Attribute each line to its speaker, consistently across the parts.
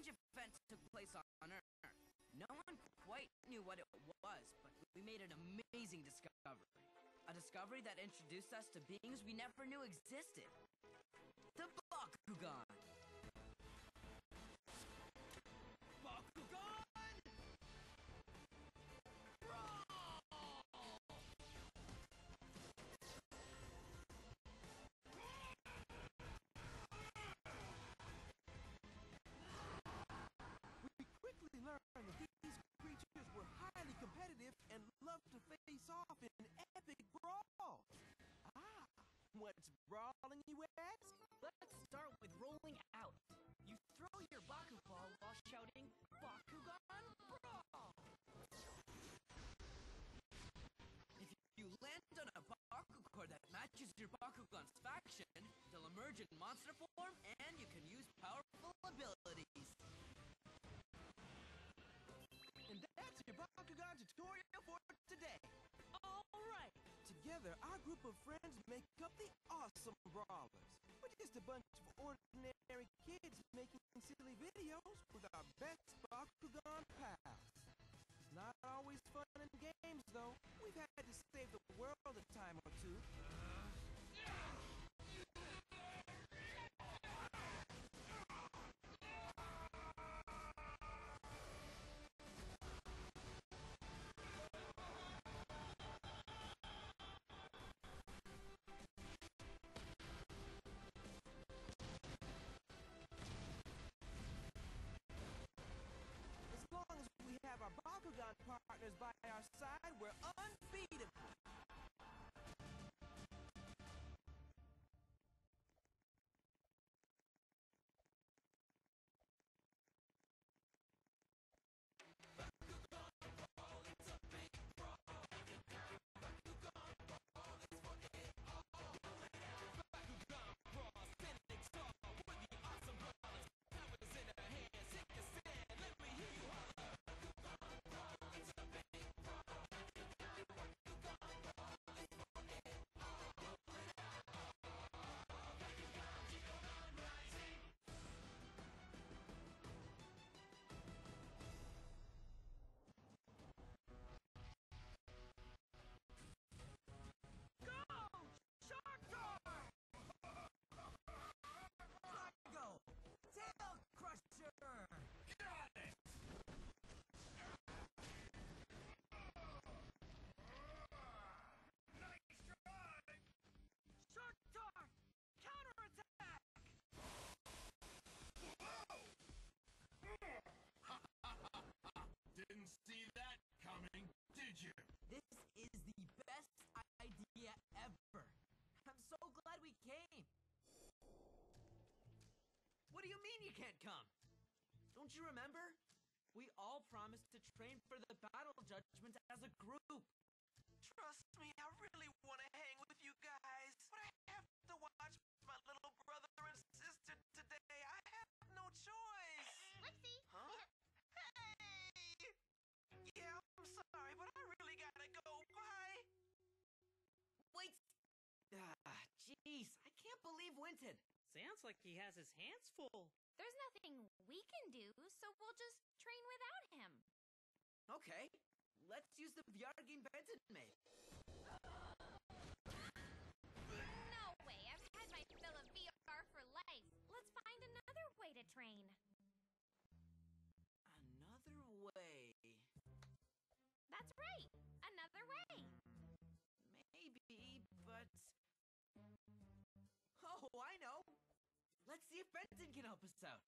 Speaker 1: event took place on Earth. No one quite knew what it was, but we made an amazing discovery. A discovery that introduced us to beings we never knew existed. The Bakugon! Bakugon!
Speaker 2: We quickly learned that these creatures were highly competitive and loved to face off in epic brawls. Ah, what's brawling, you ask?
Speaker 1: Let's start with rolling out. You throw your Baku ball while shouting, Bakugan Brawl! If you land on a Bakugan that matches your Bakugan's faction, they'll emerge in monster form and you can use powerful abilities.
Speaker 2: And that's your Bakugan tutorial for today.
Speaker 1: Alright!
Speaker 2: Together, our group of friends make up the Awesome Brawlers. We're just a bunch of ordinary kids making silly videos with our best Bakugan pals. It's not always fun and games, though. We've had to save the world a time or two. As long as we have our Bakugan partners by our side, we're unbeatable.
Speaker 3: Didn't see that coming, did you?
Speaker 1: This is the best idea ever. I'm so glad we came. What do you mean you can't come? Don't you remember? We all promised to train for the battle judgment as a group.
Speaker 2: Trust me, I really want to hang with you guys, but I have to watch my little brother and sister today. I have no choice.
Speaker 4: Whoopsie.
Speaker 2: Huh? Hey! Yeah, I'm sorry, but I really gotta go. Bye.
Speaker 1: Wait. Jeez, I can't believe Winton.
Speaker 5: Sounds like he has his hands full.
Speaker 4: There's nothing we can do, so we'll just train without him.
Speaker 1: Okay, let's use the VR game Benton made.
Speaker 4: No way, I've had my fill of VR for life. Let's find another way to train.
Speaker 1: Another way.
Speaker 4: That's right, another way.
Speaker 1: Maybe, but... Oh, I know! Let's see if Benton can help us out.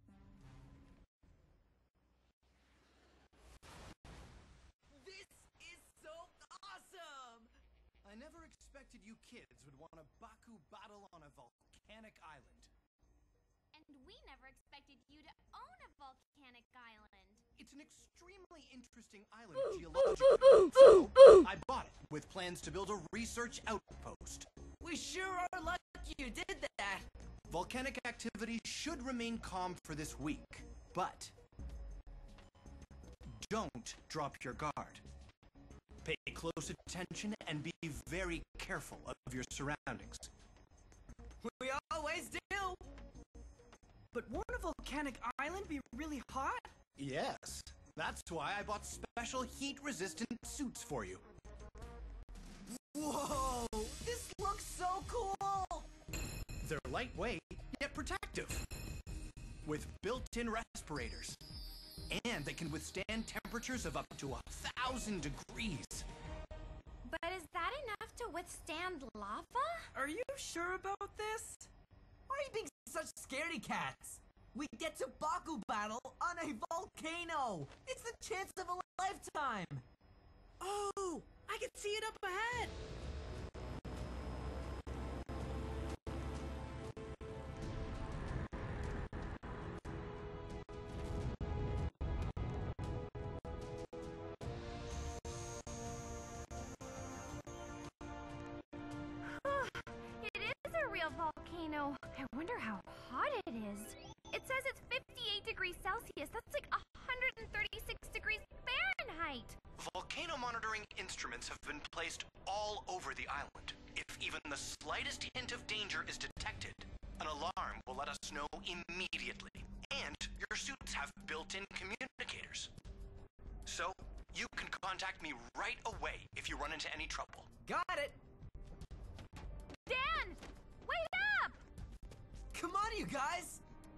Speaker 1: This is so awesome!
Speaker 6: I never expected you kids would want a Baku battle on a volcanic island.
Speaker 4: And we never expected you to own a volcanic island.
Speaker 6: It's an extremely interesting island geologically, so I bought it with plans to build a research outpost.
Speaker 1: We sure are lucky you did that!
Speaker 6: Volcanic activity should remain calm for this week, but don't drop your guard. Pay close attention and be very careful of your surroundings.
Speaker 1: We always do!
Speaker 7: But won't a volcanic island be really hot?
Speaker 6: Yes. That's why I bought special heat-resistant suits for you.
Speaker 1: Whoa! This looks so cool!
Speaker 6: They're lightweight, yet protective. With built-in respirators. And they can withstand temperatures of up to 1,000 degrees.
Speaker 4: But is that enough to withstand lava?
Speaker 7: Are you sure about this?
Speaker 1: Why are you being such scaredy cats? We get to Baku battle on a volcano! It's the chance of a lifetime!
Speaker 7: Oh, I can see it up ahead.
Speaker 4: It is a real volcano. I wonder how hot it is. It says it's 58 degrees Celsius. That's like 136 degrees Fahrenheit.
Speaker 6: Volcano monitoring instruments have been placed all over the island. If even the slightest hint of danger is detected, an alarm will let us know immediately. And your suits have built-in communicators. So, you can contact me right away if you run into any trouble.
Speaker 1: Got it!
Speaker 4: Dan! Wait up!
Speaker 1: Come on, you guys!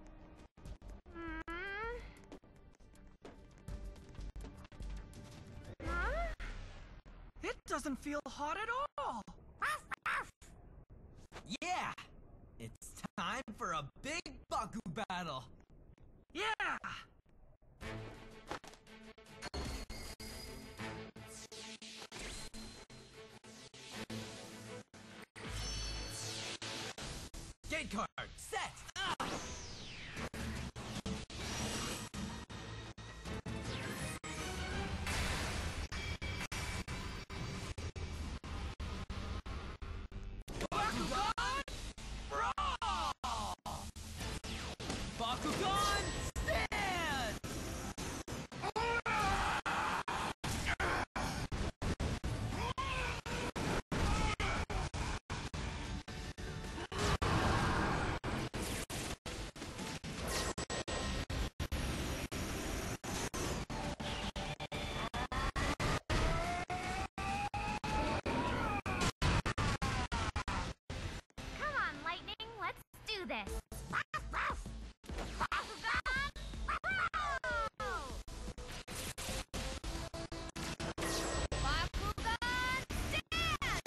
Speaker 4: Huh?
Speaker 7: It doesn't feel hot at all.
Speaker 1: Yeah! It's time for a big Baku battle!
Speaker 7: Yeah!
Speaker 1: Gate card, set! Bakugan, brawl! Bakugan, stand!
Speaker 4: Come on, Lightning, let's do this. Bakugan, Bakugan, stand!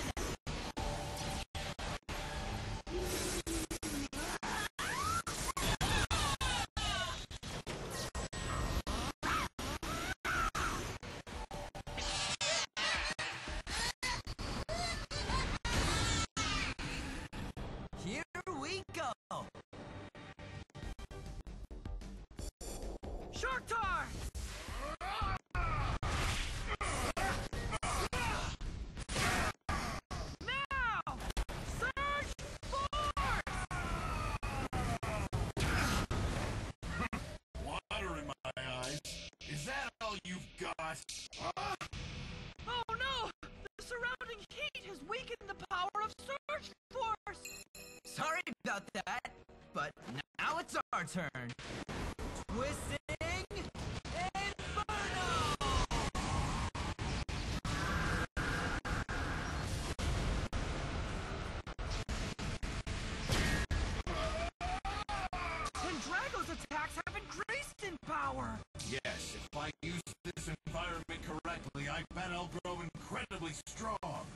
Speaker 1: Here we go!
Speaker 7: Shark time! Now! Surge force!
Speaker 3: Water in my eyes. Is that all you've got? Huh?
Speaker 7: Oh no! The surrounding heat has weakened the power of Surge Force!
Speaker 1: Sorry about that, but now it's our turn. Twisting Inferno!
Speaker 7: Drago's attacks have increased in power!
Speaker 3: Yes, if I use this environment correctly, I bet I'll grow incredibly strong.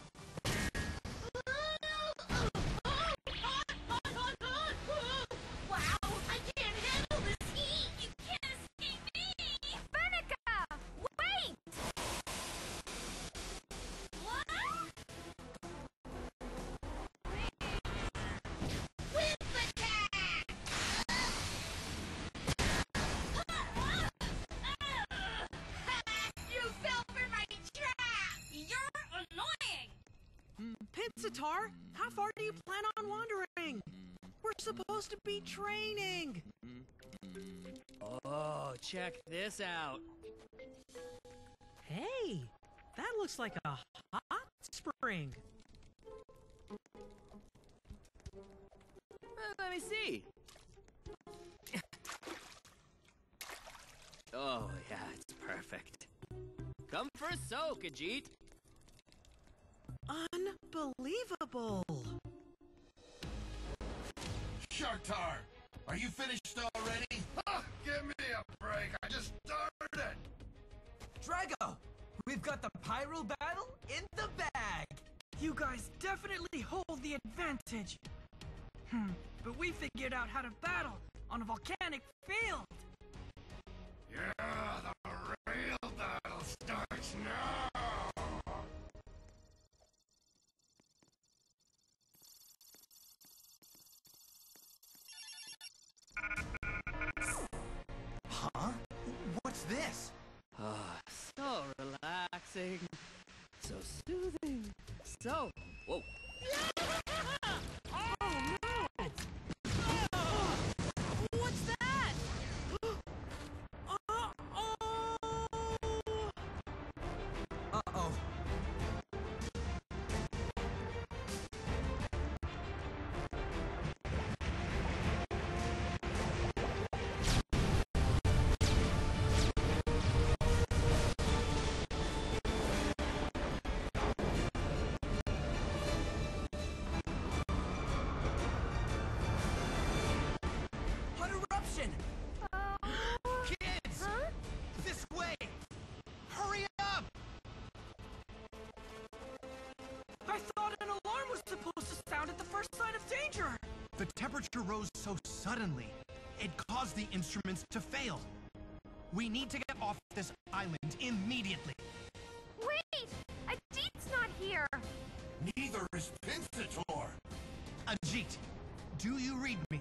Speaker 4: Wow, I can't handle this heat! You can't escape me! Benica! Wait! What? Whip attack! You fell for my trap! You're annoying!
Speaker 7: Pinsatar, how far do you plan on wandering? We're supposed to be training!
Speaker 8: Oh, check this out.
Speaker 7: Hey, that looks like a hot spring.
Speaker 8: Let me see. Oh, yeah, it's perfect. Come for a soak, Ajit.
Speaker 7: Unbelievable.
Speaker 3: Sharktar, are you finished already? Give me a break. I just started.
Speaker 2: Drago, we've got the pyro battle in the bag.
Speaker 7: You guys definitely hold the advantage. But we figured out how to battle on a volcanic field.
Speaker 3: Yeah, the real battle starts now.
Speaker 6: Huh? What's this?
Speaker 8: Ah, so relaxing. So soothing. So... Whoa.
Speaker 7: What's that?
Speaker 2: Uh-oh. An eruption!
Speaker 6: Kids! This way! Hurry up!
Speaker 7: I thought an alarm was supposed to sound at the first sign of danger.
Speaker 6: The temperature rose so suddenly, it caused the instruments to fail. We need to get off this island immediately.
Speaker 4: Wait! Ajit's not here!
Speaker 3: Neither is Pinsator.
Speaker 6: Ajit, do you read me?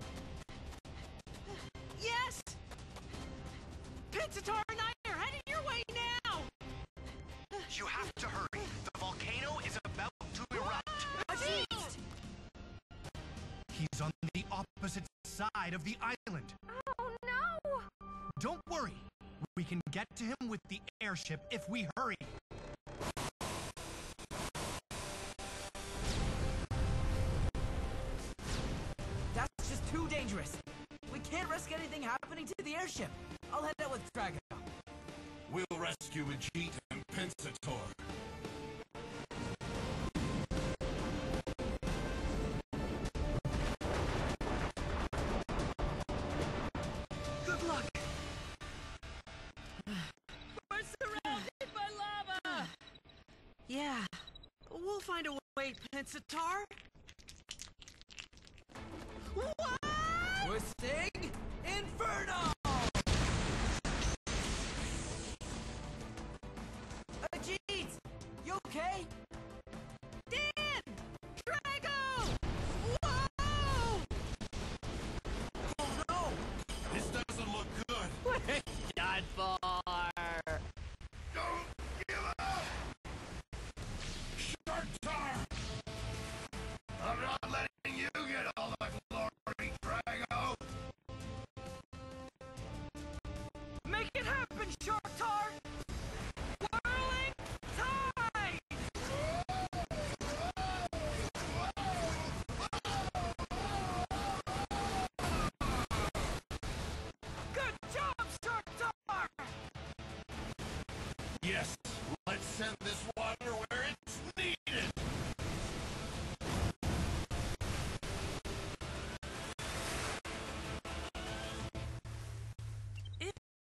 Speaker 7: Yes! Pinsatar and I are heading your way now!
Speaker 6: You have to hurry. The volcano is about to erupt.
Speaker 7: Ajit!
Speaker 6: He's on the opposite side of the island.
Speaker 4: Oh no!
Speaker 6: Don't worry. We can get to him with the airship if we hurry.
Speaker 2: That's just too dangerous. We can't risk anything happening to the airship. I'll head out with Drago.
Speaker 3: We'll rescue Ajit and Pinsator.
Speaker 7: Good luck!
Speaker 5: We're surrounded by lava!
Speaker 7: Yeah, we'll find a way, Pinsatar. What?
Speaker 2: Twisting Inferno! Ajit! You okay?
Speaker 7: Dan! Drago! Whoa!
Speaker 2: Oh no!
Speaker 3: This doesn't look good.
Speaker 8: Done for.
Speaker 3: Don't give up! Sharktar! I'm not letting you get all the glory, Drago!
Speaker 7: Make it happen, Sharktar! Whirling tide! Good job, Sharktar!
Speaker 3: Yes, let's send this